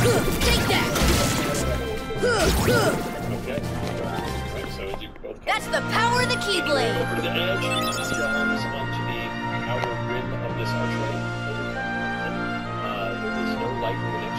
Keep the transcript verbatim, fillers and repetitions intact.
Take that! Okay. Right, so as you both come That's the power of the Keyblade! over to the edge, your arms onto the outer rim of this archway. Uh, there is no light moving